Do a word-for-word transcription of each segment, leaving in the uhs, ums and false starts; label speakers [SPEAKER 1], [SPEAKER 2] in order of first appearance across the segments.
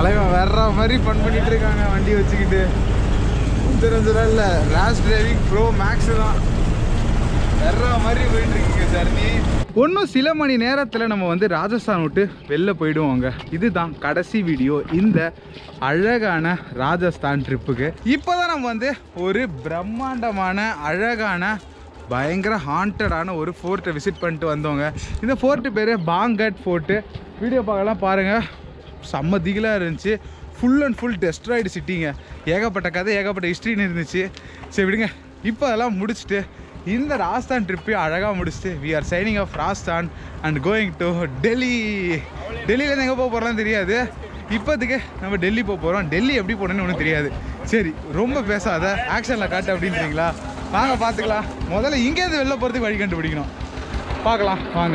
[SPEAKER 1] தலைவன் வேற மாதிரி ஃபன் பண்ணிட்டு இருக்காங்க வண்டி வச்சுக்கிட்டு. கொஞ்சம் இல்லை ரேஷ் டிரைவிங் ப்ரோ மேக்ஸ் தான் வேற மாதிரி போயிட்டு இருக்கீங்க ஜர்னி. ஒன்றும் சில மணி நேரத்தில் நம்ம வந்து ராஜஸ்தான் விட்டு வெளில போயிடுவோங்க. இதுதான் கடைசி வீடியோ இந்த அழகான ராஜஸ்தான் ட்ரிப்புக்கு. இப்போ தான் நம்ம வந்து ஒரு பிரம்மாண்டமான அழகான பயங்கர ஹாண்டடான ஒரு ஃபோர்ட்டை விசிட் பண்ணிட்டு வந்தோங்க. இந்த ஃபோர்ட்டு பேர் பாங்கட் ஃபோர்ட்டு. வீடியோ பார்க்கலாம் பாருங்கள், செம்ம திகிலாக இருந்துச்சு. ஃபுல் அண்ட் ஃபுல் டெஸ்ட்ராய்டு சிட்டிங்க. ஏகப்பட்ட கதை ஏகப்பட்ட ஹிஸ்ட்ரின்னு இருந்துச்சு. சரி விடுங்க, இப்போ அதெல்லாம் முடிச்சுட்டு இந்த ராஜஸ்தான் ட்ரிப்பை அழகாக முடிச்சுட்டு we are signing off Rajasthan and going to Delhi. டெல்லியிலேருந்து எங்கே போக போகிறோம்லாம் தெரியாது. இப்போதுக்கு நம்ம டெல்லி போக போகிறோம். டெல்லி எப்படி போகணுன்னு ஒன்றும் தெரியாது. சரி ரொம்ப பேசாத, ஆக்ஷனில் காட்டு அப்படின்றீங்களா? வாங்க பார்த்துக்கலாம். முதல்ல இங்கேருந்து வெளில போகிறதுக்கு வழி கண்டுபிடிக்கணும். பார்க்கலாம் வாங்க.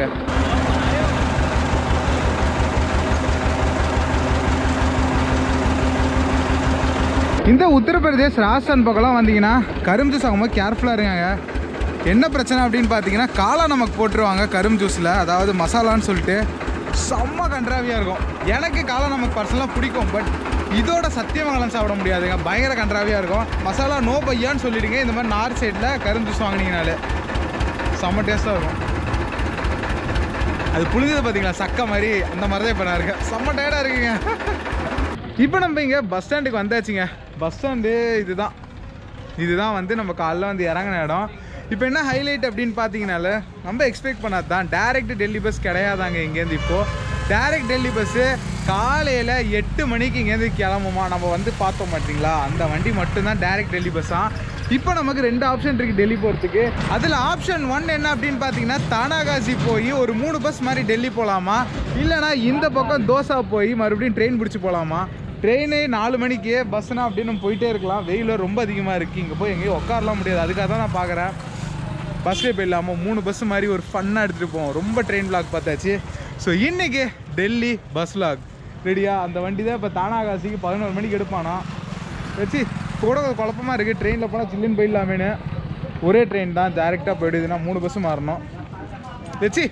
[SPEAKER 1] இந்த உத்தரப்பிரதேஷ் ராஜஸ்தான் பக்கம்லாம் வந்தீங்கன்னா கரும் ஜூஸ் ஆகும்போது கேர்ஃபுல்லாக இருங்க. என்ன பிரச்சனை அப்படின்னு பார்த்தீங்கன்னா காலா நமக்கு போட்டுருவாங்க கரும் ஜூஸில், அதாவது மசாலான்னு சொல்லிட்டு செம்ம கன்றாவியாக இருக்கும். எனக்கு காலா நமக்கு பர்சனலாக பிடிக்கும், பட் இதோட சத்தியமங்கலம் சாப்பிட முடியாதுங்க, பயங்கர கன்றாவியாக இருக்கும். மசாலா நோ பையான்னு சொல்லிவிடுங்க. இந்த மாதிரி நார்த் சைடில் கரும் ஜூஸ் வாங்கினீங்கனாலே செம்ம டேஸ்ட்டாக இருக்கும். அது புளிஞ்சது பார்த்தீங்களா சக்கை மாதிரி, அந்த மாதிரி தான் இப்போ நான் இருக்கேன். செம்ம டயர்டாக இருக்குங்க. இப்போ நம்ம இங்கே பஸ் ஸ்டாண்டுக்கு வந்தாச்சுங்க. பஸ் ஸ்டாண்டு இதுதான் இதுதான் வந்து நம்ம காலைல வந்து இறங்கின இடம். இப்போ என்ன ஹைலைட் அப்படின்னு பார்த்தீங்கனால நம்ம எக்ஸ்பெக்ட் பண்ணது தான். டேரெக்ட் டெல்லி பஸ் கிடையாதாங்க இங்கேருந்து. இப்போது டேரெக்ட் டெல்லி பஸ்ஸு காலையில் எட்டு மணிக்கு இங்கேருந்து கிளம்புமா. நம்ம வந்து பார்த்தோம் மாட்டிங்களா, அந்த வண்டி மட்டும்தான் டேரெக்ட் டெல்லி பஸ்ஸாக. இப்போ நமக்கு ரெண்டு ஆப்ஷன் இருக்குது டெல்லி போகிறதுக்கு. அதில் ஆப்ஷன் ஒன் என்ன அப்படின்னு பார்த்தீங்கன்னா தானாகாசி போய் ஒரு மூணு பஸ் மாதிரி டெல்லி போகலாமா, இல்லைனா இந்த பக்கம் தோசா போய் மறுபடியும் ட்ரெயின் பிடிச்சி போகலாமா. ட்ரெயினு நாலு மணிக்கு, பஸ்ஸுனா அப்படின்னு நம்ம போயிட்டே இருக்கலாம். வெயில் ரொம்ப அதிகமாக இருக்குது, இங்கே போய் எங்கேயும் உட்காரலாம் முடியாது. அதுக்காக தான் நான் பார்க்குறேன் பஸ்லேயே போயிடலாமல் மூணு பஸ்ஸு மாதிரி ஒரு ஃபன்னாக எடுத்துகிட்டு போவோம். ரொம்ப ட்ரெயின் விளாக் பார்த்தாச்சு. ஸோ இன்றைக்கி டெல்லி பஸ் விளாக் ரெடியா. அந்த வண்டி தான் இப்போ தானாகாசிக்கு பதினோரு மணிக்கு எடுப்பானா வச்சு கூட குழப்பமாக இருக்குது. ட்ரெயினில் போனால் சில்லுன்னு போயிடலாமேன்னு. ஒரே ட்ரெயின் தான் டேரெக்டாக போயிடுதுன்னா மூணு பஸ்ஸு மாறணும் வச்சு.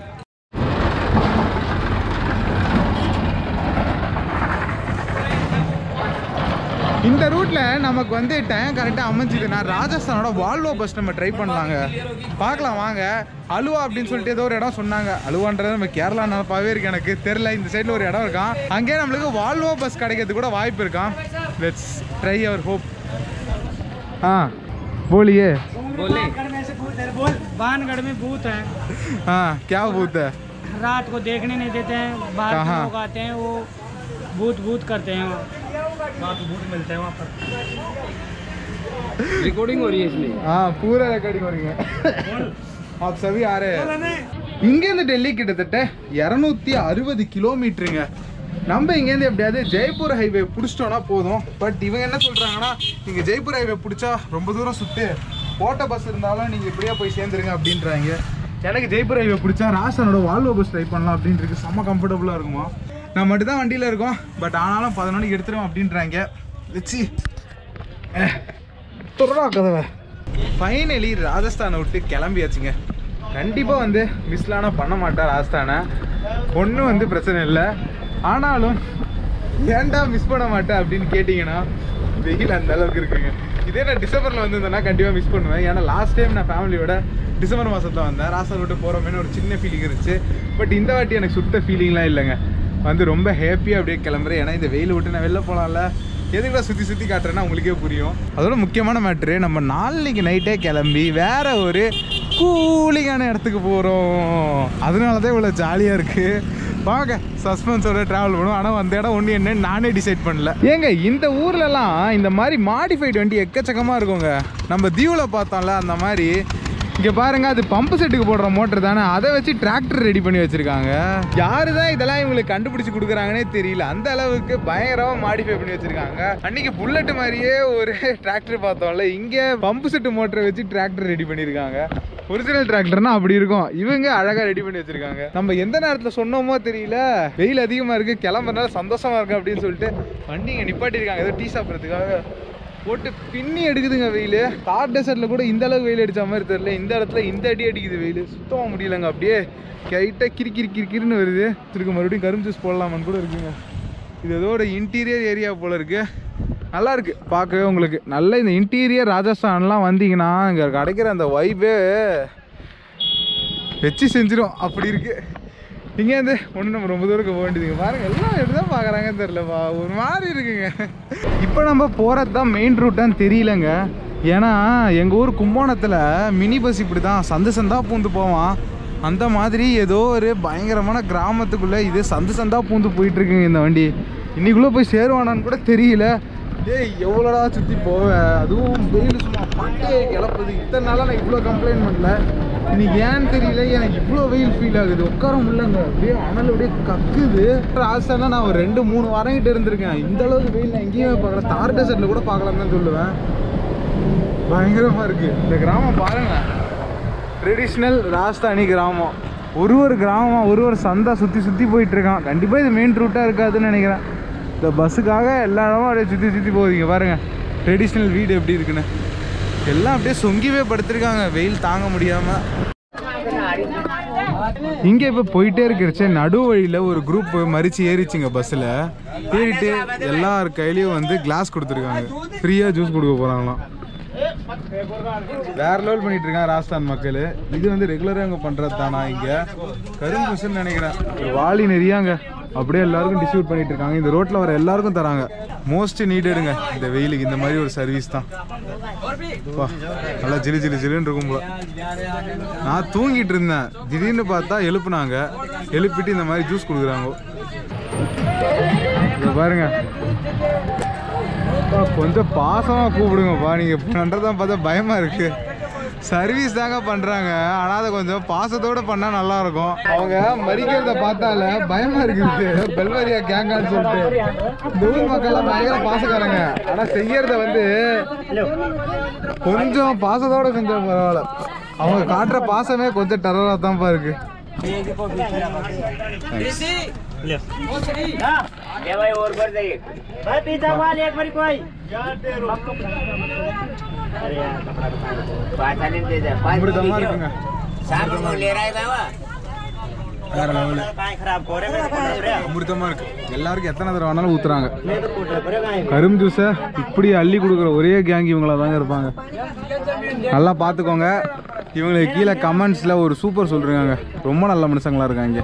[SPEAKER 1] இந்த ரூட்டில் நமக்கு வந்து டைம் கரெக்டாக அமைஞ்சிதுன்னா ராஜஸ்தானோட வால்வோ பஸ் நம்ம ட்ரை பண்ணலாங்க. பார்க்கலாம் வாங்க. அலுவா அப்படின்னு சொல்லிட்டு ஏதோ ஒரு இடம் சொன்னாங்க. அலுவான்றது நம்ம கேரளா நினப்பாவே இருக்கு, எனக்கு தெரில. இந்த சைடில் ஒரு இடம் இருக்கான், அங்கேயே நம்மளுக்கு வால்வோ பஸ் கிடைக்கிறதுக்கு கூட வாய்ப்பு இருக்கான். Let's try our hope. ஆ बोलिए
[SPEAKER 2] बोले बानगढ़ में भूत है।
[SPEAKER 1] हाँ क्या भूत है?
[SPEAKER 2] रात को देखने नहीं देते हैं, बाहर के लोग आते हैं वो भूत भूत करते हैं। वहाँ तो भूत मिलते हैं वहाँ पर। रिकॉर्डिंग हो रही है इसलिए।
[SPEAKER 1] हाँ पूरा रिकॉर्डिंग हो रही है। आप सभी आ रहे हैं. இங்கேருந்து டெல்லி கிட்டத்தட்ட இரநூத்தி அறுபது கிலோமீட்டருங்க. நம்ம இங்கேருந்து எப்படியாவது ஜெய்ப்பூர் ஹைவே பிடிச்சிட்டோன்னா போதும். பட் இவங்க என்ன சொல்கிறாங்கன்னா நீங்கள் ஜெய்ப்பூர் ஹைவே பிடிச்சா ரொம்ப தூரம் சுற்று, ஓட்ட பஸ் இருந்தாலும் நீங்கள் இப்படியே போய் சேர்ந்துருங்க அப்படின்றாங்க. எனக்கு ஜெய்ப்பூர் ஹைவே பிடிச்சா ராஜஸ்தானோட வால்வோ பஸ் ட்ரை பண்ணலாம் அப்படின்ட்டு செம்ம கம்ஃபர்டபுளாக இருக்குமா. நான் மட்டும் தான் வண்டியில் இருக்கோம், பட் ஆனாலும் பதினொன்று மணிக்கு எடுத்துருவோம் அப்படின்றாங்க. வச்சு தொடரா கதவை. ஃபைனலி ராஜஸ்தானை விட்டு கிளம்பியாச்சுங்க. கண்டிப்பாக வந்து மிஸ்லானா பண்ண மாட்டேன் ராஜஸ்தானை, ஒன்றும் வந்து பிரச்சனை இல்லை. ஆனாலும் ஏன்டா மிஸ் பண்ண மாட்டேன் அப்படின்னு கேட்டிங்கன்னா வெயில் அந்த அளவுக்கு இருக்குங்க. இதே நான் டிசம்பரில் வந்திருந்தேன்னா கண்டிப்பாக மிஸ் பண்ணுவேன். ஏன்னா லாஸ்ட் டைம் நான் ஃபேமிலியோட டிசம்பர் மாதத்தில் வந்தேன். ராஜஸ்தான் விட்டு போகிறோமேனு ஒரு சின்ன ஃபீலிங் இருந்துச்சு. பட் இந்த வாட்டி எனக்கு சுத்த ஃபீலிங்லாம் இல்லைங்க. வந்து ரொம்ப ஹாப்பியாக அப்படியே கிளம்புறேன். ஏன்னா இந்த வெயில் விட்டு நான் வெளில போகலாம்ல, எதுக்குடா சுற்றி சுற்றி காட்டுறேன்னா உங்களுக்கே புரியும். அதோட முக்கியமான மேட்ரு, நம்ம நாளைக்கு நைட்டே கிளம்பி வேற ஒரு கூலிங்கான இடத்துக்கு போகிறோம். அதனால தான் இவ்வளோ ஜாலியாக இருக்குது. வாங்க சஸ்பென்ஸோட ட்ராவல் பண்ணுவோம். ஆனால் அந்த இடம் ஒன்று என்னன்னு நானே டிசைட் பண்ணல. ஏங்க இந்த ஊர்லலாம் இந்த மாதிரி மாடிஃபைடு வண்டி எக்கச்சக்கமாக இருக்குங்க. நம்ம தீவில் பார்த்தோம்ல அந்த மாதிரி இங்கே பாருங்க, அது பம்பு செட்டுக்கு போடுற மோட்டர் தானே, அதை வச்சு டிராக்டர் ரெடி பண்ணி வச்சிருக்காங்க. யாரு தான் இதெல்லாம் இவங்களுக்கு கண்டுபிடிச்சி கொடுக்குறாங்கன்னே தெரியல. அந்த அளவுக்கு பயங்கரமாக மாடிஃபை பண்ணி வச்சிருக்காங்க. அன்னைக்கு புல்லட் மாதிரியே ஒரு டிராக்டர் பார்த்தோம்ல, இங்கே பம்பு செட்டு மோட்டரை வச்சு டிராக்டர் ரெடி பண்ணியிருக்காங்க. ஒரிஜினல் டிராக்டர்னா அப்படி இருக்கும், இவங்க அழகாக ரெடி பண்ணி வச்சிருக்காங்க. நம்ம எந்த நேரத்தில் சொன்னோமோ தெரியல, வெயில் அதிகமாக இருக்குது, கிளம்புறதுனால சந்தோஷமா இருக்கு அப்படின்னு சொல்லிட்டு வண்டிங்க நிப்பாட்டியிருக்காங்க. ஏதோ டீ சாப்பிட்றதுக்காக போட்டு பின்னி எடுக்குதுங்க வெயில். தார் டெசர்ட்ல கூட இந்த அளவுக்கு வெயில் அடிச்ச மாதிரி தெரியல. இந்த இடத்துல இந்த அடி அடிக்குது வெயில், சுத்தமாக முடியலங்க. அப்படியே கைட்டாக கிரி கிரி கிரிக்கிரின்னு வருது. திருக்க மறுபடியும் கரும் ஜூஸ் போடலாமான்னு கூட இருக்குங்க. இது ஏதோ ஒரு இன்டீரியர் ஏரியா போல் இருக்குது. நல்லா இருக்குது பார்க்கவே உங்களுக்கு. நல்ல இந்த இன்டீரியர் ராஜஸ்தான்லாம் வந்தீங்கன்னா இங்கே கிடைக்கிற அந்த வைபே வச்சு செஞ்சிடும் அப்படி இருக்குது. இங்கேருந்து ஒன்று நம்ம ரொம்ப தூரம் போக வேண்டியதுங்க. பாருங்கள் எல்லாம் எப்படி தான் பார்க்குறாங்கன்னு தெரிலப்பா, ஒரு மாதிரி இருக்குங்க. இப்போ நம்ம போகிறது தான் மெயின் ரூட்டான்னு தெரியலங்க. ஏன்னா எங்கள் ஊர் கும்போணத்தில் மினி பஸ் இப்படி தான் சந்து சந்தா பூந்து போவான். அந்த மாதிரி ஏதோ ஒரு பயங்கரமான கிராமத்துக்குள்ளே இது சந்து சந்தா பூந்து போயிட்டுருக்குங்க இந்த வண்டி. இன்றைக்குள்ளே போய் சேருவானான்னு கூட தெரியல. ஏய் எவ்வளோடா சுற்றி போவேன், அதுவும் வெயில் சும்மா பட்டையை கிளப்புது. இத்தனை நாளாக நான் இவ்வளோ கம்ப்ளைண்ட் பண்ணல, இன்னைக்கு ஏன்னு தெரியல எனக்கு இவ்வளோ வெயில் ஃபீல் ஆகுது. உட்கார முடியலங்க, அப்படியே அனல் அப்படியே கக்குது. ராஜஸ்தானில் நான் ஒரு ரெண்டு மூணு வாரம் கிட்ட இருந்திருக்கேன். இந்த அளவுக்கு வெயில் நான் எங்கேயுமே பார்க்கல. தார் டெசர்ட்டில் கூட பார்க்கலாம்னு தான் சொல்லுவேன். பயங்கரமாக இருக்குது இந்த கிராமம். பாருங்கள், ட்ரெடிஷ்னல் ராஜஸ்தானி கிராமம். ஒரு ஒரு கிராமம் ஒரு ஒரு சந்தா சுற்றி சுற்றி போயிட்டுருக்கான். கண்டிப்பாக இது மெயின் ரூட்டாக இருக்காதுன்னு நினைக்கிறேன். இந்த பஸ்ஸுக்காக எல்லா இடமும் அப்படியே சுற்றி சுற்றி போகுதுங்க. பாருங்கள் ட்ரெடிஷ்னல் வீடு எப்படி இருக்குன்னு. எல்லாம் அப்படியே சொங்கிவே படுத்திருக்காங்க வெயில் தாங்க முடியாமல். இங்கே இப்போ போயிட்டே இருக்கிறச்சே நடு வழியில் ஒரு குரூப் மறித்து ஏறிச்சுங்க பஸ்ஸில். ஏறிட்டு எல்லார் கையிலையும் வந்து கிளாஸ் கொடுத்துருக்காங்க. ஃப்ரீயாக ஜூஸ் கொடுக்க போகிறாங்களாம். வேற லெவல் பண்ணிட்டு இருக்காங்க ராஜஸ்தான் மக்கள். இது வந்து ரெகுலராக அங்கே பண்ணுறது தானா? இங்கே கரும் ஜூஸ்ன்னு நினைக்கிறேன். வாளி நிறையாங்க அப்படியே எல்லாருக்கும் டிஸ்ட்ரிபியூட் பண்ணிட்டு இருக்காங்க. இந்த ரோட்டில் வர எல்லாருக்கும் தராங்க. மோஸ்ட் நீடடுங்க இந்த வெயிலுக்கு இந்த மாதிரி ஒரு சர்வீஸ் தான். நல்லா ஜிலு ஜிலு ஜிலுன்னு இருக்கும் போல. நான் தூங்கிட்டு இருந்தேன், திடீர்னு பார்த்தா எழுப்புனாங்க. எழுப்பிட்டு இந்த மாதிரி ஜூஸ் கொடுக்குறாங்க. பாருங்க கொஞ்சம் பாசமாக கூப்பிடுங்கப்பா. நீங்கள் பண்ணுறதான் பார்த்தா பயமாக இருக்குது. சர்வீஸ் தாங்க பண்ணுறாங்க, ஆனால் அதை கொஞ்சம் பாசத்தோடு பண்ணால் நல்லாயிருக்கும். அவங்க மறிக்கிறத பார்த்தால பயமாக இருக்குது. பெல்வரியா கேங்கான்னு சொல்லிட்டு இந்த ஊர் மக்கள்லாம் பயங்கர பாசக்காரங்க. ஆனால் செய்யறத வந்து கொஞ்சம் பாசத்தோடு செஞ்சால் பரவாயில்ல. அவங்க காட்டுற பாசமே கொஞ்சம் டெரராக தான்ப்பா இருக்குது. அமிர்தமா இருக்குங்க. வேற லெவல் அமிர்தமா இருக்கு. எல்லாருக்கும் எத்தனை தடவை வேணாலும் ஊத்துறாங்க. கரும் ஜூஸை இப்படி அள்ளி கொடுக்குற ஒரே கேங் இவங்களா தாங்க இருப்பாங்க. நல்லா பார்த்துக்கோங்க. இவங்களுக்கு கீழே கமெண்ட்ஸில் ஒரு சூப்பர் சொல்றாங்க. ரொம்ப நல்ல மனுஷங்களா இருக்காங்க.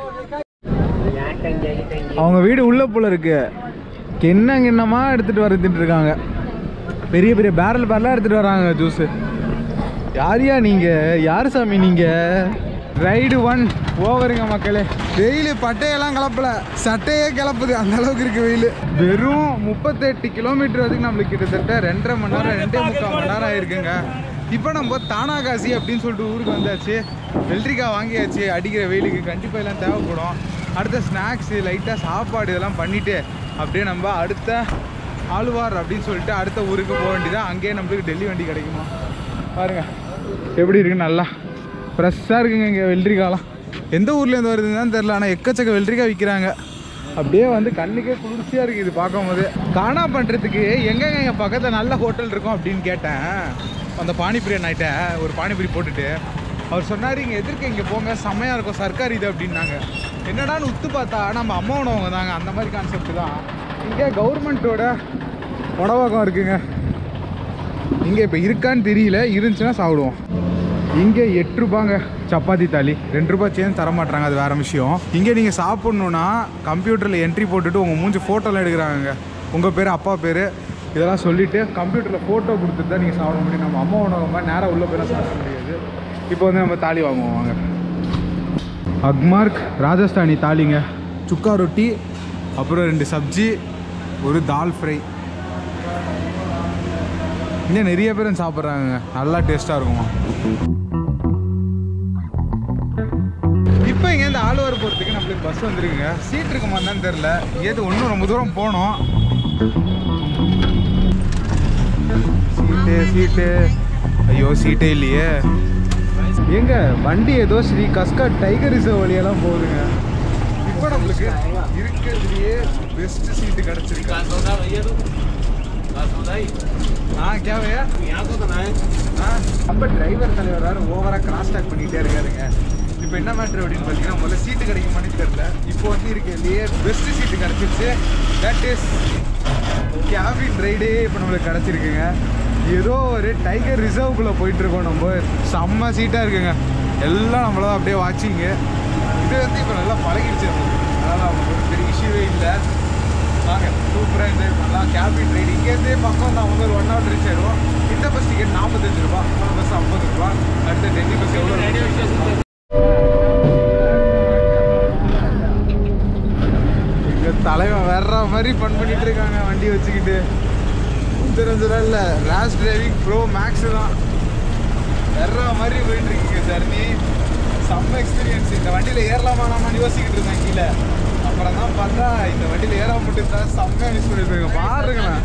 [SPEAKER 1] அவங்க வீடு உள்ள போல இருக்கு. கிண்ண கிண்ணமா எடுத்துட்டு வந்துட்டு இருக்காங்க. பெரிய பெரிய பேரல் பேரலாக எடுத்துட்டு வராங்க ஜூஸு. யாரையா நீங்க? யார் சாமி நீங்க? ரைடு ஒன் ஓவருங்க மக்களே. வெயில் பட்டையெல்லாம் கிளப்பல, சட்டையே கிளப்புது, அந்த அளவுக்கு இருக்கு வெயில். வெறும் முப்பத்தெட்டு கிலோமீட்டர் வரைக்கும் நம்மளுக்கு கிட்டத்தட்ட ரெண்டரை மணி நேரம் ரெண்டே முக்கால் மணி நேரம் ஆயிருக்குங்க. இப்போ நம்ம தானாகாசி அப்படின்னு சொல்லிட்டு ஊருக்கு வந்தாச்சு. வெள்ளரிக்காய் வாங்கியாச்சு. அடிக்கிற வெயிலுக்கு கண்டிப்பாக எல்லாம் தேவைப்படும். அடுத்த ஸ்நாக்ஸு லைட்டாக சாப்பாடு இதெல்லாம் பண்ணிவிட்டு அப்படியே நம்ம அடுத்த ஆலுவார் அப்படின்னு சொல்லிட்டு அடுத்த ஊருக்கு போக வேண்டியதான். அங்கேயே நம்மளுக்கு டெல்லி வண்டி கிடைக்குமா பாருங்கள் எப்படி இருக்குன்னு. நல்லா ஃப்ரெஷ்ஷாக இருக்குங்க இங்கே வெள்ளரிக்காயெலாம். எந்த ஊர்லேருந்து வருதுன்னு தெரில, ஆனால் எக்கச்சக்க வெள்ளரிக்காய் விற்கிறாங்க. அப்படியே வந்து கண்ணுக்கே குளிர்ச்சியாக இருக்குது இது பார்க்கும்போது. காணா பண்ணுறதுக்கு எங்கெங்க எங்கள் பக்கத்தில் நல்ல ஹோட்டல் இருக்கும் அப்படின்னு கேட்டேன். அந்த பானிபூரி நைட்ட ஒரு பானிபூரி போட்டுட்டு அவர் சொன்னார், இங்கே எதிர்க்க இங்கே போங்க செம்மையாக இருக்கும் சர்க்கார் இது அப்படின்னாங்க. என்னடான்னு உத்து பார்த்தா நம்ம அம்மா உணவங்க தாங்க. அந்த மாதிரி கான்செப்ட் தான் இங்கே கவர்மெண்ட்டோட உணவகம் இருக்குங்க. இங்கே இப்போ இருக்கான்னு தெரியல, இருந்துச்சுன்னா சாப்பிடுவோம். இங்கே எட்டு ரூபாங்க சப்பாத்தி தாலி, ரெண்டு ரூபாய் சேஞ்ச் தர மாட்டாங்க, அது வேறு விஷயம். இங்கே நீங்கள் சாப்பிட்ணுன்னா கம்ப்யூட்டரில் என்ட்ரி போட்டுட்டு உங்கள் மூஞ்சி ஃபோட்டோலாம் எடுக்கிறாங்க. உங்கள் பேர் அப்பா பேர் இதெல்லாம் சொல்லிவிட்டு கம்ப்யூட்டரில் ஃபோட்டோ கொடுத்துட்டு தான் நீங்கள் சாப்பிட முடியும். நம்ம அம்மா உணவகமாக நேராக உள்ளே போய் சாப்பிட முடியாது. இப்போ வந்து நம்ம தாலி வாங்குவோம் வாங்க. அக்மார்க் ராஜஸ்தானி தாலிங்க. சுக்கா ரொட்டி, அப்புறம் ரெண்டு சப்ஜி, ஒரு தால் ஃப்ரை. இன்னும் நிறைய பேரும் சாப்பிட்றாங்க. நல்லா டேஸ்ட்டாக இருக்குமா. இப்போ இங்கே இந்த ஆலுவார் போகிறதுக்கு நம்மளுக்கு பஸ் வந்துருக்குங்க. சீட் இருக்குமா தான் தெரில. ஏது ஒன்றும் ரொம்ப தூரம் போனோம். சீட்டு சீட்டு ஐயோ சீட்டே இல்லையே. எங்க வண்டி ஏதோ ஸ்ரீ கஸ்கா டைகர் ரிசர்வ் வழியெல்லாம் போகுதுங்க. இப்போ நம்மளுக்கு இருக்கிறதுலையே பெஸ்ட் சீட்டு கிடச்சிருக்கு. हाँ क्या भैया हाँ நம்ம டிரைவர் தலைவர் வேறு ஓவராக கிராஸ் டாக் பண்ணிகிட்டே இருக்காருங்க. இப்போ என்ன மேட்ரு அப்படின்னு பார்த்தீங்கன்னா முதல்ல சீட்டு கிடைக்குமான்னு தெரியல. இப்போ வந்து வாங்கியிருக்கேன் பெஸ்ட் சீட்டு கிடச்சிருச்சு. தட் இஸ் கேபின் ரைடே இப்போ நம்மளுக்கு கிடச்சிருக்குங்க. ஏதோ ஒரு டைகர் ரிசர்வ்குள்ளே போயிட்டுருக்கோம். நம்ம செம்ம சீட்டாக இருக்குங்க. எல்லாம் நம்மளதான் அப்படியே வாட்சிங்க. இது வந்து இப்போ நல்லா பழகிடுச்சு நம்மளுக்கு, அதனால் நமக்கு ஒரு பெரிய இஷ்யூவே இல்லை. வாங்க சூப்பராக என்ஜாய் பண்ணலாம். கேபின் ரைடு இங்கேருந்தே பக்கம் தான் வந்து ஒரு ஒன் ஹவர் ரீச் ஆகிடுவோம். இந்த பஸ் டிக்கெட் நாற்பத்தஞ்சு ரூபா, போன பஸ் ஐம்பது ரூபா. அடுத்த டெல்லி பஸ் எவ்வளோ? எங்கள் தலைவன் வர்ற மாதிரி ஃபன் பண்ணிட்டு இருக்காங்க வண்டி வச்சுக்கிட்டு. தெரிஞ்சதா இல்லை, ரேஷ் டிரைவிங் ப்ரோ மேக்ஸு தான். வர்ற மாதிரி போயிட்டு இருக்கீங்க ஜர்னி. செம்ம எக்ஸ்பீரியன்ஸ். இந்த வண்டியில் ஏறலாமான்னு யோசிக்கிட்டு இருந்தேன் கீழே. அப்புறம் தான் பார்த்தா இந்த வண்டியில் ஏறாம மட்டும் செம்மையாக மிஸ் பண்ணிருக்கேன். பாருங்களேன்,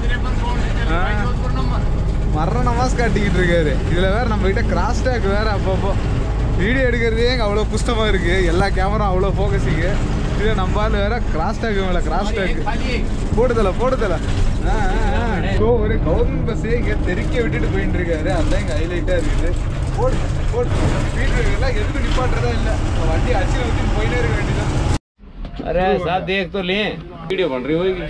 [SPEAKER 1] மரண மாஸ் காட்டிக்கிட்டு இருக்காரு. இதில் வேறு நம்மகிட்ட கிராஸ் டேக் வேறு. அப்பப்போ வீடியோ எடுக்கிறதே எங்கள் அவ்வளோ புஷ்டமாக இருக்குது. எல்லா கேமரா அவ்வளோ ஃபோக்கஸிங்கு. இல்லை நம்மளால வேற கிராஸ் டேக் மேலே கிராஸ் டேக் போடுதலை போடுதலை. ஸோ ஒரு கவர்மெண்ட் பஸ்ஸே இங்கே தெறிக்க விட்டுட்டு போயிட்டு இருக்காரு. அதுதான் எங்கள் ஹைலைட்டாக இருக்குது. போடு போடு வீட்டுலாம் எதுவும் நிப்பாட்டுறதா இல்லை. வண்டி அச்சு வச்சு போயிட்டே இருக்க வேண்டியதான்.
[SPEAKER 3] अरे साहब देख तो लें, वीडियो बन रही होगी.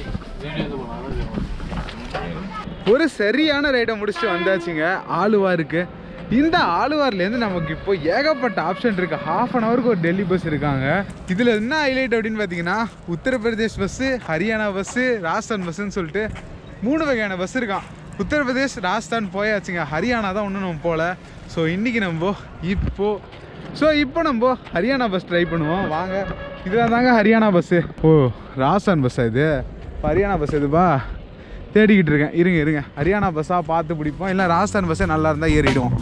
[SPEAKER 1] ஒரு சரியான ரைடை முடிச்சுட்டு வந்தாச்சுங்க ஆலுவாருக்கு. இந்த ஆலுவார்லேருந்து நமக்கு இப்போ ஏகப்பட்ட ஆப்ஷன் இருக்குது. ஹாஃப் அன் ஹவருக்கு ஒரு டெல்லி பஸ் இருக்காங்க. இதில் என்ன ஹைலைட் அப்படின்னு பார்த்தீங்கன்னா, உத்தரப்பிரதேஷ் பஸ்ஸு, ஹரியானா பஸ்ஸு, ராஜஸ்தான் பஸ்ஸுன்னு சொல்லிட்டு மூணு வகையான பஸ் இருக்கான். உத்தரப்பிரதேஷ் ராஜஸ்தான் போயாச்சுங்க. ஹரியானா தான் ஒன்றும் நம்ம போகல. ஸோ இன்றைக்கி நம்ம இப்போது ஸோ இப்போ நம்ம ஹரியானா பஸ் ட்ரை பண்ணுவோம். வாங்க, இதில் தாங்க ஹரியானா பஸ்ஸு. ஓ ராஜஸ்தான் பஸ்ஸா இது? ஹரியானா பஸ் எதுப்பா தேடிக்கிட்டு இருக்கேன். இருங்க இருங்க ஹரியானா பஸ்ஸாக பார்த்து பிடிப்போம். இல்லை ராஜஸ்தான் பஸ்ஸே நல்லா இருந்தால் ஏறிடுவோம்.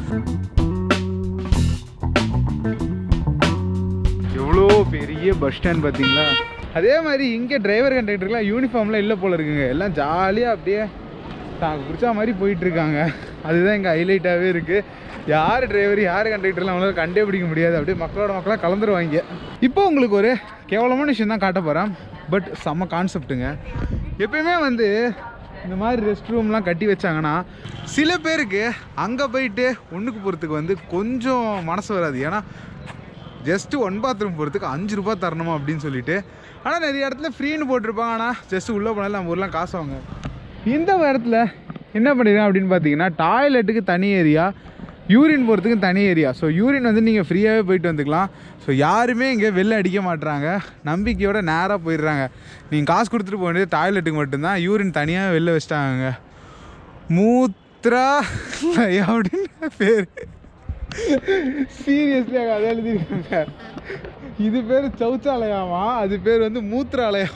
[SPEAKER 1] எவ்வளோ பெரிய பஸ் ஸ்டாண்ட் பார்த்தீங்களா? அதே மாதிரி இங்கே டிரைவர் கண்டக்டருக்குலாம் யூனிஃபார்ம்லாம் இல்லை போல் இருக்குங்க. எல்லாம் ஜாலியாக அப்படியே தாங்க பிடிச்சா மாதிரி போயிட்டுருக்காங்க. அதுதான் எங்கள் ஹைலைட்டாகவே இருக்குது. யார் டிரைவர் யார் கண்டக்டர்லாம் அவங்களால கண்டே பிடிக்க முடியாது. அப்படியே மக்களோட மக்களாக கலந்துருவாங்க. இப்போ உங்களுக்கு ஒரு கேவலமான விஷயம் தான் காட்ட போகிறேன். பட் செம்ம கான்செப்ட்டுங்க. எப்பயுமே வந்து இந்த மாதிரி ரெஸ்ட் ரூம்லாம் கட்டி வச்சாங்கன்னா சில பேருக்கு அங்கே போயிட்டு ஒன்றுக்கு போகிறதுக்கு வந்து கொஞ்சம் மனசு வராது. ஏன்னா ஜஸ்ட்டு ஒன் பாத்ரூம் போகிறதுக்கு அஞ்சு ரூபா தரணுமா அப்படின்னு சொல்லிட்டு. ஆனால் நிறைய இடத்துல ஃப்ரீன்னு போட்டிருப்பாங்க. ஆனால் ஜஸ்ட்டு உள்ளே போனாலும் நம்ம ஊர்லாம் காசு வாங்க. இந்த இடத்துல என்ன பண்ணிடுறேன் அப்படின்னு பார்த்தீங்கன்னா, டாய்லெட்டுக்கு தனி ஏரியா, யூரின் போகிறதுக்கு தனி ஏரியா. ஸோ யூரின் வந்து நீங்கள் ஃப்ரீயாகவே போயிட்டு வந்துக்கலாம். ஸோ யாருமே இங்கே வெளில அடிக்க மாட்டுறாங்க. நம்பிக்கையோடு நேராக போயிடுறாங்க. நீங்கள் காசு கொடுத்துட்டு போக வேண்டியது டாய்லெட்டுக்கு மட்டும்தான். யூரின் தனியாக வெளில வச்சிட்டாங்க. மூத்ரா அப்படின்னு பேர். சீரியஸ்லியாக அதை எழுதிருக்காங்க. இது பேர் சௌச்சாலயமா, அது பேர் வந்து மூத்ராலயம்.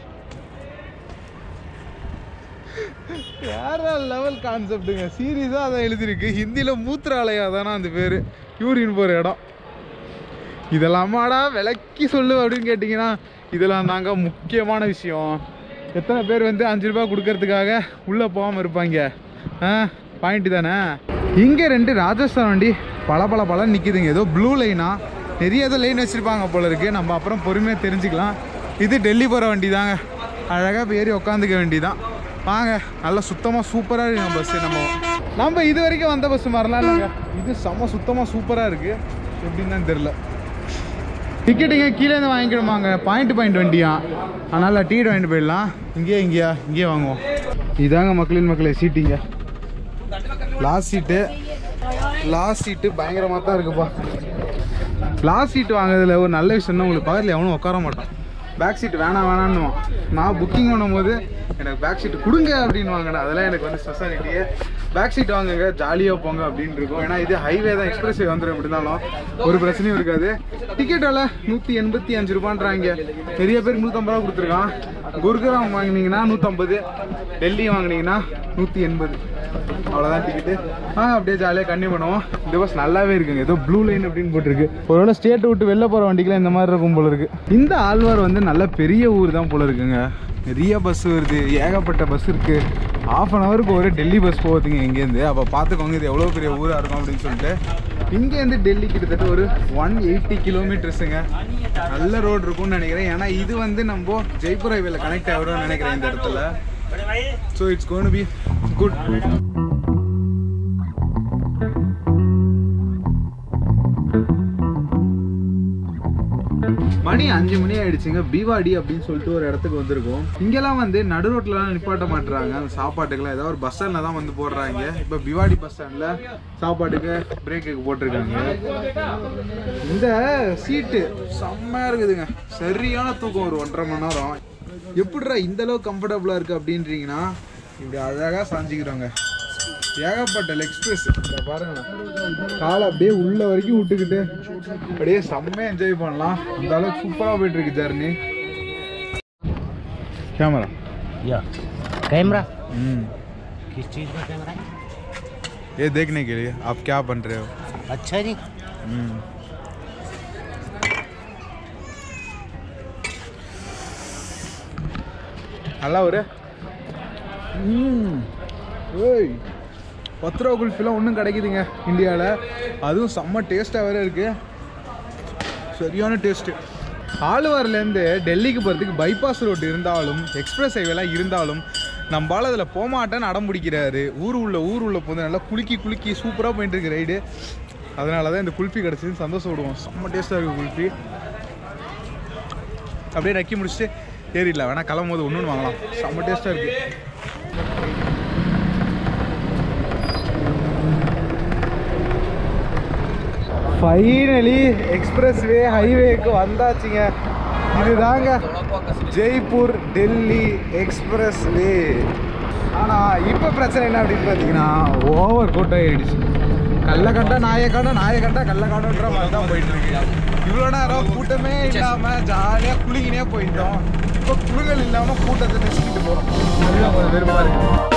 [SPEAKER 1] வேற லெவல் கான்செப்டுங்க. சீரியஸாக அதை எழுதிருக்கு. ஹிந்தியில் மூத்ராலயா தானே அந்த பேர், யூரின் போகிற இடம். இதெல்லாமாடா விளக்கி சொல்லு அப்படின்னு கேட்டிங்கன்னா, இதெல்லாம் தாங்க முக்கியமான விஷயம். எத்தனை பேர் வந்து அஞ்சு ரூபா கொடுக்கறதுக்காக உள்ளே போகாமல் இருப்பாங்க. ஆ பாயிண்ட்டு தானே. இங்கே ரெண்டு ராஜஸ்தான் வண்டி பல பல பல நிற்கிதுங்க. ஏதோ ப்ளூ லைனா நிறைய ஏதோ லைன் வச்சுருப்பாங்க போல இருக்குது. நம்ம அப்புறம் பொறுமையாக தெரிஞ்சுக்கலாம். இது டெல்லி போகிற வண்டி தாங்க. அழகாக ஏறி உக்காந்துக்க வேண்டி தான். வாங்க, நல்லா சுத்தமாக சூப்பராக இருக்குங்க பஸ்ஸு. நம்ம நம்ம இது வரைக்கும் வந்த பஸ் மாதிரிலாம் இல்லைங்க. இது செம்ம சுத்தமாக சூப்பராக இருக்குது. எப்படின்னு தான் தெரில. டிக்கெட்டுங்க கீழேருந்து வாங்கிக்கிடுமாங்க. பாயிண்ட் பாயிண்ட் வண்டியா, அதனால் டிக்கெட் வாங்கிட்டு போயிடலாம். இங்கேயே இங்கேயா இங்கேயே வாங்குவோம். இதாங்க மக்களின் மக்களை சீட்டிங்க. லாஸ்ட் சீட்டு லாஸ்ட் சீட்டு பயங்கரமாக தான் இருக்குப்பா. லாஸ்ட் சீட்டு வாங்குறதுல ஒரு நல்ல விஷயம்னா, உங்களுக்கு பக்கத்தில் எவனும் உட்கார மாட்டான். பேக் சீட் வேணாம் வேணான்னு நான் புக்கிங் பண்ணும்போது எனக்கு பேக் சீட்டு கொடுங்க அப்படின்னு வாங்கினேன். அதெல்லாம் எனக்கு வந்து ஸ்பெஷாலிட்டியே. பேக் சீட் வாங்குங்க, ஜாலியாக போங்க அப்படின்னு இருக்கும். ஏன்னா இது ஹைவே தான், எக்ஸ்பிரஸ் வே வந்துடும். எப்படி இருந்தாலும் ஒரு பிரச்சனையும் இருக்காது. டிக்கெட் விலை நூற்றி எண்பத்தி அஞ்சு ரூபான்றாங்க. நிறைய பேர் நூற்றம்பது ரூபா கொடுத்துருக்கான். குருகிராம் வாங்கினீங்கன்னா நூற்றம்பது, டெல்லி வாங்கினீங்கன்னா நூற்றி எண்பது. அவ்வளோதான் டிக்கெட்டு. ஆ அப்படியே ஜாலியாக கன்டினியூ பண்ணுவோம். இந்த பஸ் நல்லாவே இருக்குங்க. ஏதோ ப்ளூ லைன் அப்படின்னு போட்டிருக்கு. ஒருவேளை ஸ்டேட்டை விட்டு வெளில போகிற வண்டிக்கெலாம் இந்த மாதிரி இருக்கும் போல இருக்குது. இந்த ஆழ்வார் வந்து நல்ல பெரிய ஊர் தான் போல இருக்குங்க. நிறைய பஸ் வருது, ஏகப்பட்ட பஸ் இருக்குது. ஆஃப் அன் ஹவருக்கு ஒரு டெல்லி பஸ் போகுதுங்க இங்கேருந்து. அப்போ பார்த்துக்கோங்க இது எவ்வளோ பெரிய ஊராக இருக்கும் அப்படின்னு சொல்லிட்டு. இங்கேருந்து டெல்லி கிட்டத்தட்ட ஒரு ஒன் எயிட்டி கிலோமீட்டர்ஸுங்க. நல்ல ரோடு இருக்கும்னு நினைக்கிறேன். ஏன்னா இது வந்து நம்ம ஜெய்ப்பூர் ஹைவேல கனெக்ட் ஆகிடும்னு நினைக்கிறேன் இந்த இடத்துல. So it's gonna be good. மணி அஞ்சு மணி ஆயிடுச்சுங்க. பிவாடி அப்படின்னு சொல்லிட்டு ஒரு இடத்துக்கு வந்திருக்கோம். இங்கெல்லாம் வந்து நடு ரோட்லலாம் நிப்பாட்ட மாட்டுறாங்க. அந்த சாப்பாட்டுக்கெல்லாம் ஏதாவது ஒரு பஸ் ஸ்டாண்ட்ல தான் வந்து போடுறாங்க. இப்போ பிவாடி பஸ் ஸ்டாண்ட்ல சாப்பாட்டுக்கு பிரேக்குக்கு போட்டிருக்காங்க. இந்த சீட்டு செம்மையா இருக்குதுங்க. சரியான தூக்கம் ஒரு ஒன்றரை மணி நேரம். எப்படிடா இந்த அளவுக்கு கம்ஃபர்டபுளா இருக்கு அப்படின்றீங்கன்னா இப்படி அழகா சாஞ்சிக்கிறோங்க. ஏகப்பட்ட லெக் ஸ்பேஸ் பாருங்க. காலை அப்படியே உள்ள வரைக்கும் விட்டுக்கிட்டு அப்படியே செம்மையா என்ஜாய் பண்ணலாம். அந்த அளவுக்கு சூப்பரா போயிட்டு இருக்கு ஜர்னி. कैमरा
[SPEAKER 2] या कैमरा
[SPEAKER 1] हम्म
[SPEAKER 2] किस चीज़ का कैमरा है?
[SPEAKER 1] ये देखने के लिए आप क्या बन रहे हो.
[SPEAKER 2] अच्छा जी.
[SPEAKER 1] हम्म நல்லா ஒரு ம் ஓய் பத்து ரூபா குல்ஃபிலாம் ஒன்றும் கிடைக்குதுங்க இந்தியாவில். அதுவும் செம்ம டேஸ்ட்டாக வேறு இருக்குது. சரியான டேஸ்ட்டு. ஆலுவார்லேருந்து டெல்லிக்கு போகிறதுக்கு பைபாஸ் ரோடு இருந்தாலும் எக்ஸ்பிரஸ் ஹைவேலாம் இருந்தாலும் நம்மளால் அதில் போகமாட்டேன்னு அடம் பிடிக்கிறாரு. ஊர் உள்ள ஊர் உள்ள போது நல்லா குலுக்கி குலுக்கி சூப்பராக போயிட்டு இருக்கு ரைடு. அதனால தான் இந்த குல்ஃபி கிடச்சிது. சந்தோஷப்படுவோம். செம்ம டேஸ்ட்டாக இருக்குது குல்ஃபி. அப்படியே நக்கி முடிச்சுட்டு ஏறிடலாம். வேணா கிளம்பும் போது ஒன்று ஒன்று வாங்கலாம். செம்ம டேஸ்ட்டாக இருக்குது. ஃபைனலி எக்ஸ்பிரஸ் வே ஹைவேக்கு வந்தாச்சுங்க. இதுதாங்க ஜெய்ப்பூர் டெல்லி எக்ஸ்பிரஸ் வே. ஆனால் இப்போ பிரச்சனை என்ன அப்படின்னு பார்த்தீங்கன்னா ஓவர் கூட்டம் ஆயிடுச்சு. கள்ளக்கட்டா நாயக்கட்டா நாயக்கட்டா கள்ளக்காடுன்ற மாதிரி தான் போயிட்டு இருக்கு. இவ்வளோ நேரம் கூட்டமே இல்லாமல் ஜாலியாக குளிங்கினே போயிட்டோம். இப்போ குழுங்கள் இல்லாமல் கூட்டத்தை நெசிக்கிட்டு போகிறோம். அதுதான் கொஞ்சம் விருப்பமாக இருக்குது.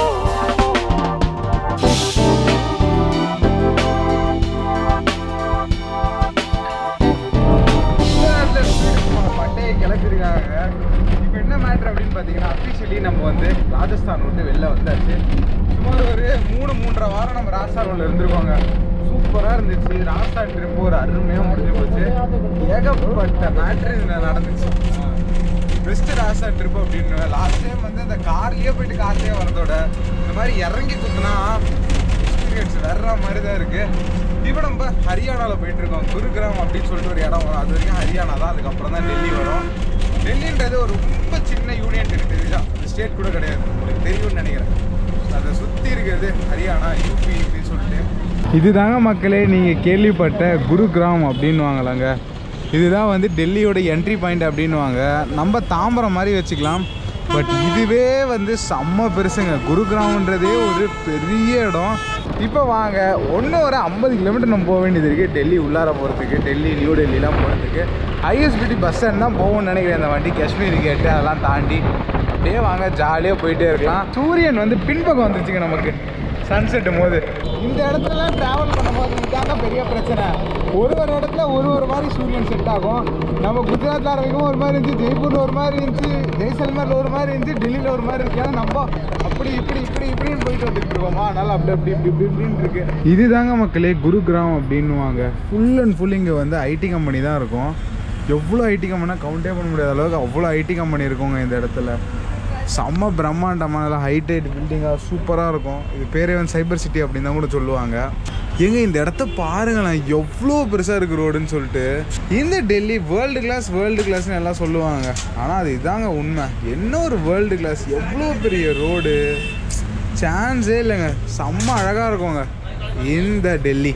[SPEAKER 1] பண்டையை கிளப்பிருக்காங்க. இப்போ என்ன மேட்ரு அப்படின்னு பார்த்தீங்கன்னா அஃபிஷியலி நம்ம வந்து ராஜஸ்தான் விட்டு வெளில வந்தாச்சு. சுமார் ஒரு மூணு மூன்றரை வாரம் நம்ம ராஜஸ்தான் இருந்திருக்கோங்க. சூப்பராக இருந்துச்சு. ராஜஸ்தான் ட்ரிப் ஒரு அருமையாக முடிஞ்சு போச்சு. ஏகப்பட்ட மேட்ரு நடந்துச்சு. பெஸ்ட் ராஜஸ்தான் ட்ரிப் அப்படின்னு லாஸ்ட் டைம் வந்து அந்த கார்லேயே போயிட்டு கார்லேயே வரதோட இந்த மாதிரி இறங்கி குத்துனா எக்ஸ்பீரியன்ஸ் வர்ற மாதிரி தான் இருக்குது. இப்போ நம்ம ஹரியானாவில் போயிட்டுருக்கோம். குருகிராம் அப்படின்னு சொல்லிட்டு ஒரு இடம் வரும். அது வரைக்கும் ஹரியானா தான். அதுக்கப்புறம் தான் டெல்லி வரும். டெல்லின்றது ஒரு ரொம்ப சின்ன யூனியன் டெரிட்டரி தான். ஸ்டேட் கூட கிடையாது. உங்களுக்கு தெரியும்னு நினைக்கிறேன். அதை சுற்றி இருக்கிறது ஹரியானா யூபி அப்படின்னு சொல்லிட்டு. இதுதாங்க மக்களே நீங்கள் கேள்விப்பட்ட குருகிராம் அப்படின்னு வாங்கலாங்க. இதுதான் வந்து டெல்லியோட என்ட்ரி பாயிண்ட் அப்படின்வாங்க. நம்ம தாம்பரம் மாதிரி வச்சுக்கலாம். பட் இதுவே வந்து செம்ம பெருசுங்க. குருகிராம்ன்றதே ஒரு பெரிய இடம். இப்போ வாங்க ஒன்று ஒரு ஐம்பது கிலோமீட்டர் நம்ம போக வேண்டியது இருக்குது டெல்லி உள்ளார போகிறதுக்கு. டெல்லி நியூ டெல்லிலாம் போகிறதுக்கு ஐஎஸ்பிடி பஸ் ஸ்டாண்ட் தான் போகும்னு நினைக்கிறேன். இந்த வண்டி காஷ்மீர் கேட்டு அதெல்லாம் தாண்டி அப்படியே வாங்க ஜாலியாக போயிட்டே இருக்கலாம். சூரியன் வந்து பின்பக்கம் வந்துருச்சுங்க நமக்கு சன்செட்டும் போது. இந்த இடத்துலலாம் ட்ராவல் பண்ணும்போது இதாங்க பெரிய பிரச்சனை. ஒரு ஒரு இடத்துல ஒரு ஒரு மாதிரி சூரியன் செட் ஆகும். நம்ம குஜராத்தில் ஆரம்பிக்கும் ஒரு மாதிரி இருந்துச்சு, ஜெய்ப்பூரில் ஒரு மாதிரி இருந்துச்சு, ஜெய்சல்மரில் ஒரு மாதிரி இருந்துச்சு, டெல்லியில் ஒரு மாதிரி இருக்கு. ஏன்னா நம்ம அப்படி இப்படி இப்படி இப்படின்னு போயிட்டு வந்துட்டு இருக்கோமா. அதனால் அப்படி அப்படி இப்படி இப்படி இப்படின்னு இருக்கு. இதுதாங்க மக்களே குருகிராம் அப்படின்னுவாங்க. ஃபுல் அண்ட் ஃபுல் இங்கே வந்து ஐடி கம்பெனி தான் இருக்கும். எவ்வளோ ஐடி கம்பெனினா கவுண்டே பண்ண முடியாத அளவுக்கு அவ்வளோ ஐடி கம்பெனி இருக்குங்க இந்த இடத்துல. செம்ம பிரம்மாண்டமாக நல்லா ஹைட் ஹைட் பில்டிங்காக சூப்பராக இருக்கும். இது பேரே வந்து சைபர் சிட்டி அப்படின்னு தான் கூட சொல்லுவாங்க. எங்க இந்த இடத்த பாருங்களேன் எவ்வளோ பெருசாக இருக்குது ரோடுன்னு சொல்லிட்டு. இந்த டெல்லி வேர்ல்டு கிளாஸ் வேர்ல்டு கிளாஸ்னு எல்லாம் சொல்லுவாங்க. ஆனால் அது இதாங்க உண்மை. என்ன ஒரு வேர்ல்டு கிளாஸ், எவ்வளோ பெரிய ரோடு, சான்ஸே இல்லைங்க. செம்ம அழகாக இருக்குங்க இந்த டெல்லி.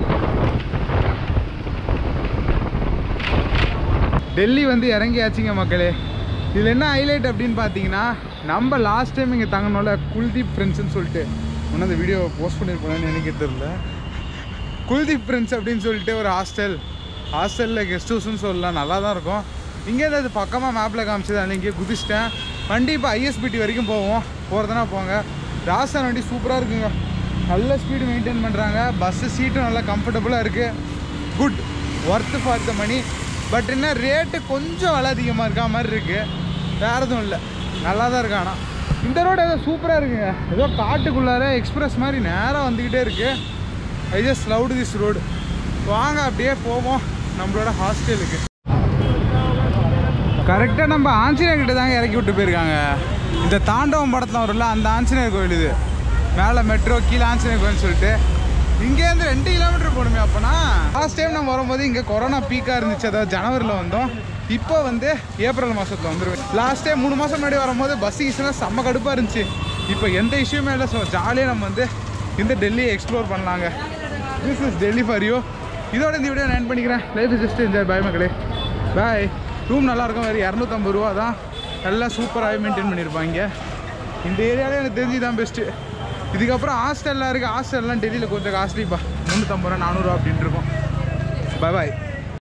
[SPEAKER 1] டெல்லி வந்து இறங்கியாச்சுங்க மக்களே. இதில் என்ன ஹைலைட் அப்படின்னு பார்த்தீங்கன்னா நம்ம லாஸ்ட் டைம் இங்கே தங்கினோட குல்தீப் ஃப்ரெண்ட்ஸ்னு சொல்லிட்டு ஒன்றும் அந்த வீடியோ போஸ்ட் பண்ணியிருப்போன்னு எனக்கு தெரியல. குல்தீப் ஃப்ரெண்ட்ஸ் அப்படின்னு சொல்லிட்டு ஒரு ஹாஸ்டல் ஹாஸ்டலில் கெஸ்ட் ஹவுஸ்ன்னு சொல்லலாம். நல்லா தான் இருக்கும். இங்கேருந்து அது பக்கமாக மேப்பில் காமிச்சது. அதில் இங்கேயே குதிச்சிட்டேன். வண்டி இப்போ ஐஎஸ்பிடி வரைக்கும் போவோம். போகிறதுனா போங்க. ராஜஸ்தான் வண்டி சூப்பராக இருக்குங்க. நல்ல ஸ்பீடு மெயின்டைன் பண்ணுறாங்க. பஸ்ஸு சீட்டும் நல்லா கம்ஃபர்டபுளாக இருக்குது. Good worth for the money. But என்ன ரேட்டு கொஞ்சம் விலை அதிகமாக இருக்கா மாதிரி இருக்குது. வேறு எதுவும் இல்லை, நல்லா தான் இருக்கு. ஆனால் இந்த ரோடு ஏதோ சூப்பராக இருக்குங்க. ஏதோ காட்டுக்குள்ளார எக்ஸ்பிரஸ் மாதிரி நேராக வந்துக்கிட்டே இருக்குது. I just love this road. வாங்க அப்படியே போவோம் நம்மளோட ஹாஸ்டலுக்கு. கரெக்டாக நம்ம ஆஞ்சநேயர் கிட்ட தாங்க இறக்கி விட்டு போயிருக்காங்க. இந்த தாண்டவம் படத்தில் வரும்ல அந்த ஆஞ்சநேயர் கோயில் இது. மேலே மெட்ரோ கீழே ஆஞ்சநேயர் கோயில்னு சொல்லிட்டு இங்கேருந்து ரெண்டு கிலோமீட்டர் போகணுமே. அப்போனா லாஸ்ட் டைம் நம்ம வரும்போது இங்கே கொரோனா பீக்காக இருந்துச்சு. அதாவது ஜனவரியில் வந்தோம். இப்போ வந்து ஏப்ரல் மாதத்தில் வந்துடுவேன். லாஸ்ட் டைம் மூணு மாதம் முன்னாடி வரும்போது பஸ் ஈஸியாக செம்ம கடுப்பாக இருந்துச்சு. இப்போ எந்த இஷ்யூமே இல்லை. ஸோ ஜாலியாக நம்ம வந்து இந்த டெல்லியை எக்ஸ்ப்ளோர் பண்ணலாங்க. This is Delhi for you. இதோட இந்த வீடியோ நான் என் பண்ணிக்கிறேன். Life is just enjoy. Bye மக்களே, பாய். ரூம் நல்லாயிருக்கும். வேறு இரநூத்தம்பது ரூபா தான். நல்லா சூப்பராகவே மெயின்டைன் பண்ணியிருப்பாங்க. இந்த ஏரியாவில் எனக்கு தெரிஞ்சு தான் பெஸ்ட்டு. இதுக்கப்புறம் ஹாஸ்டல்லாம் இருக்குது. ஹாஸ்டல்லாம் டெல்லியில் கொஞ்சம் காஸ்ட்லிப்பா. முந்நூற்றம்பது ரூபா நானூறுரூவா அப்படின்ட்டு இருக்கும். பாய் பாய்.